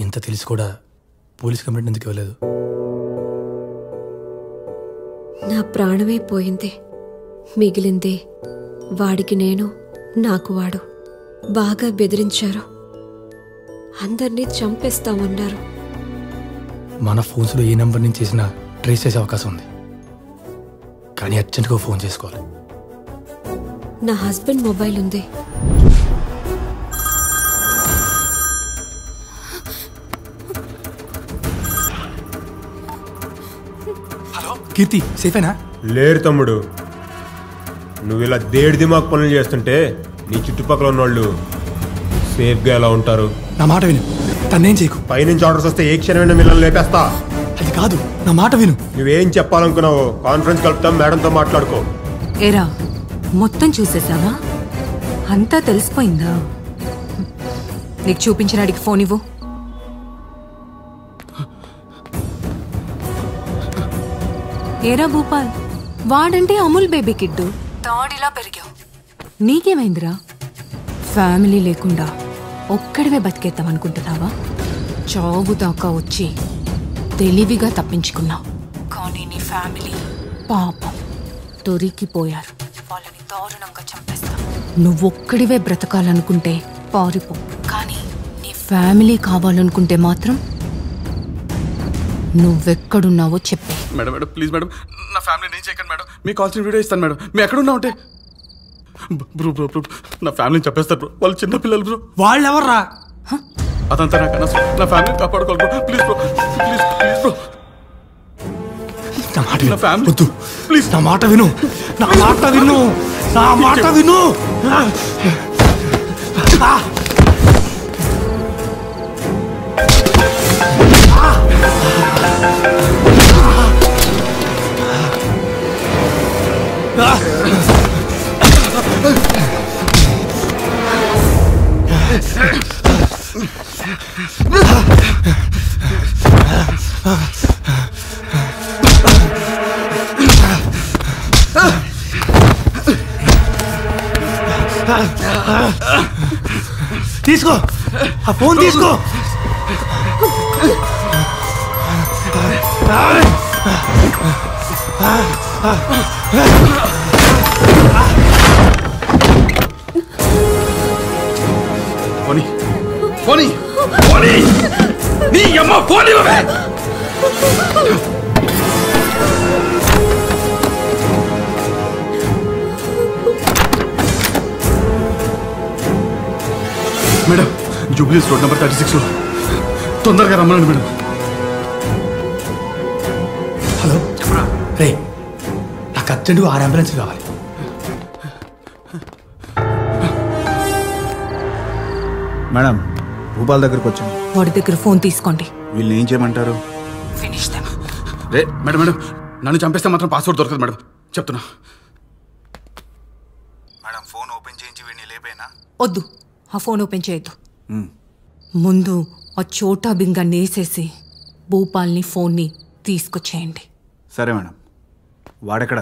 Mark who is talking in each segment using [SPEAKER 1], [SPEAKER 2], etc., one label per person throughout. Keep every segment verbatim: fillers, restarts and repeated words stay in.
[SPEAKER 1] ఇంత తెలిసి కూడా పోలీస్ కంప్లైంట్ ఎందుకు ఇవ్వలేదు?
[SPEAKER 2] నా ప్రాణమే పోయింది, మిగిలింది వాడికి నేను, నాకు వాడు. బాగా బెదిరించారు, అందరినీ చంపేస్తామన్నారు.
[SPEAKER 1] మన ఫోన్స్లో ఏ నెంబర్ నుంచి చేసినా ట్రేస్ చేసే అవకాశం ఉంది, కానీ అర్జెంట్గా ఫోన్ చేసుకోవాలి.
[SPEAKER 2] నా హస్బెండ్ మొబైల్ ఉంది.
[SPEAKER 1] హలో కీర్తి, సేఫేనా?
[SPEAKER 3] లేరు తమ్ముడు, నువ్వు ఇలా దేడి దిమాగ్ పనులు చేస్తుంటే నీ చుట్టుపక్కల ఉన్నోళ్ళు సేఫ్గా ఎలా ఉంటారు?
[SPEAKER 1] నా మాట విను, తన్నేం చేయకు.
[SPEAKER 3] పైనుంచి ఆర్డర్స్ వస్తే ఏ క్షణమైనా మిమ్మల్ని లేపేస్తా.
[SPEAKER 1] అది కాదు, నా మాట విను.
[SPEAKER 3] నువ్వేం చెప్పాలనుకున్నావో కాన్ఫరెన్స్ కలుపుతాం, మేడంతో మాట్లాడుకో.
[SPEAKER 4] ఏరా మొత్తం చూసేసావా? అంతా తెలిసిపోయిందా? నీకు చూపించడానికి ఫోన్ ఇవ్వు. ఏరా భూపాల్, వాడంటే అమూల్ బేబీ కిడ్డు, తాడిలా పెరిగావు. నీకేమైందిరా? ఫ్యామిలీ లేకుండా ఒక్కడివే బతికేద్దాం అనుకుంటున్నావా? చావు దాకా వచ్చి తెలివిగా తప్పించుకున్నావు, కానీ నీ ఫ్యామిలీ పాపం దొరికిపోయారు. వాళ్ళని దారుణంగా చంపేస్తా. నువ్వొక్కడివే బ్రతకాలనుకుంటే పారిపో, కానీ నీ ఫ్యామిలీ కావాలనుకుంటే మాత్రం నువ్వెక్కడున్నావో చెప్పే.
[SPEAKER 5] మేడం మేడం ప్లీజ్ మేడం, నా ఫ్యామిలీ నేను చేయకండి మేడం. మీకు కావాల్సిన వీడియో ఇస్తాను మేడం. మీ ఎక్కడున్నా ఉంటే బ్రో బ్రో బ్రో నా ఫ్యామిలీని చెప్పేస్తారు బ్రో. వాళ్ళు చిన్న పిల్లలు బ్రో.
[SPEAKER 1] వాళ్ళు ఎవర్రా?
[SPEAKER 5] అదంతా నాకు అనవసరం. నా ఫ్యామిలీని కాపాడుకోవాలి bro. Please bro, please please bro.
[SPEAKER 1] నా మాట
[SPEAKER 5] నా ఫ్యామిలీ
[SPEAKER 1] వద్దు, ప్లీజ్ నా మాట విను, నా మాట విను, నా మాట విను. తీసుకో, ఆ ఫోన్ తీసుకో.
[SPEAKER 5] పోనీ పోనీ పోనీ, నీ అమ్మ పోనీ. మేడం, జూబ్లీస్ రోడ్ నెంబర్ థర్టీ సిక్స్ లో తొందరగా రమ్మనండి మేడం.
[SPEAKER 1] హలో చెప్పరా రే, నాకు అర్జెంటుగా ఆరు అంబులెన్స్ కావాలి.
[SPEAKER 6] మేడం, భూపాల్ దగ్గరకు వచ్చాను.
[SPEAKER 4] వాడి దగ్గర ఫోన్ తీసుకోండి.
[SPEAKER 6] వీళ్ళు ఏం చేయమంటారు?
[SPEAKER 4] Finish them.
[SPEAKER 5] రే మేడం మేడం, నన్ను చంపేస్తే మాత్రం పాస్వర్డ్ దొరకదు మేడం, చెప్తున్నా.
[SPEAKER 6] మేడం, ఫోన్ ఓపెన్ చేయించి వీడిని లేపేనా?
[SPEAKER 4] వద్దు, ఆ ఫోన్ ఓపెన్ చేయొద్దు. ముందు ఆ చోటా బింగాన్ని వేసేసి భూపాల్ని ఫోన్ని తీసుకొచ్చేయండి.
[SPEAKER 6] సరే మేడం. వాడెక్కడా?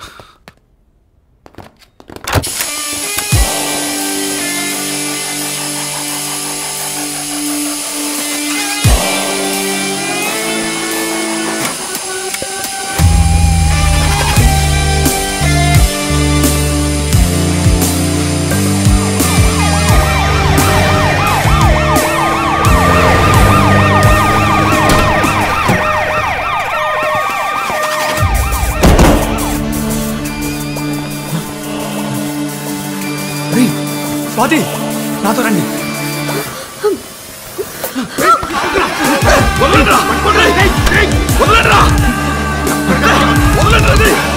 [SPEAKER 1] స్వాతి, నాతో రండి.
[SPEAKER 5] వదలండి రా, వదలండి, వదలండి రా, వదలండి రా.